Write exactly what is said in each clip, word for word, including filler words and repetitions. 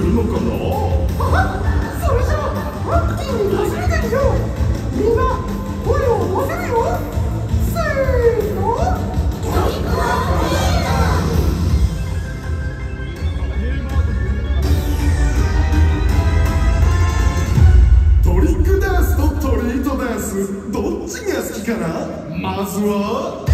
るのかな。 それじゃあワクチンに走れてみよう。みんな声を合わせるよ。せーの、トリックオアトリート。トリックダンスとトリートダンス、どっちが好きかな。まずは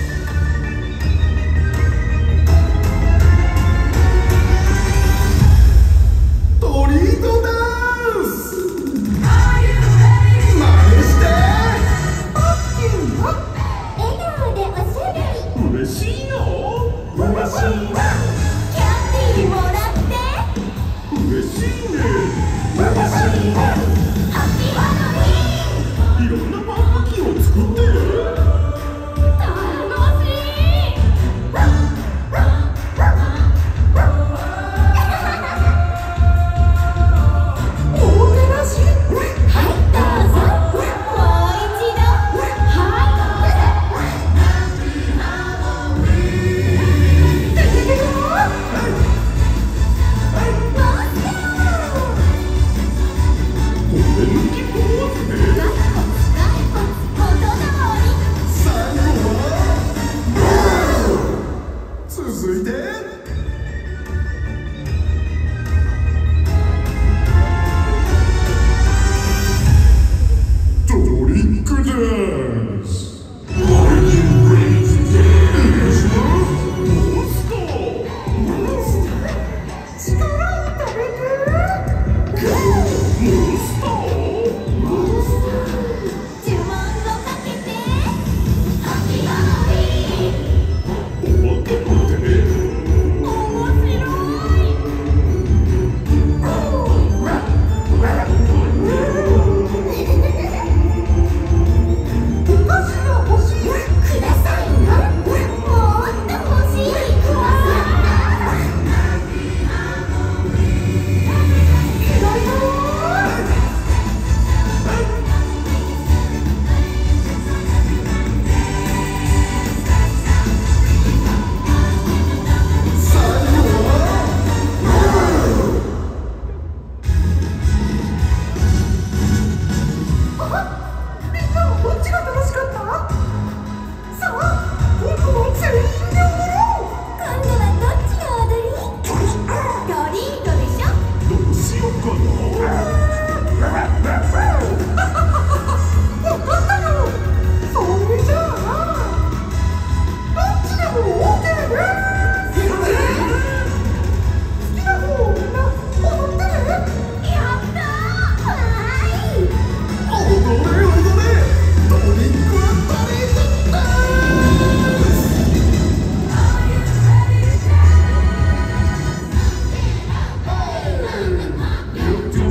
トリートダンス。真似して。パッキンは笑顔でおしゃべり。 嬉しいの。 嬉しいわ。キャンディーもらって。 嬉しいね。 嬉しいわ。ハッピーハロウィーン。 いろんなパンプキンを作ってる。 楽しい。 おもてなし。 はい、どうぞ。もう一度。はい。てててても。 骨抜きポーズね。 ガッツガッツ元通り。 最後は続いてトリックダンス。 モンスター。 力をためて。 モンスター。 呪文をかけて。ハッピーハロウィーン。 お化けの手。 面白い。 お菓子が欲しい。 くださいな。もっと欲しい。ください。 左だよ。最後はみんなはどっちが楽しかった。さあ今度は全員で踊ろう。 今度はどっちが踊り？トリートでしょ。 どうしようかな。 わかったよ。それじゃあどっちでも オーケー です。好きな方をみんな踊ってね。 やったー。はい。 踊れ踊れ。トリックオアトリートダンス。 You do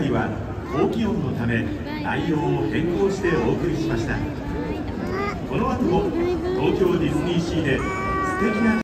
回は高気温のため内容を変更してお送りしました。この後も東京ディズニーシーで素敵な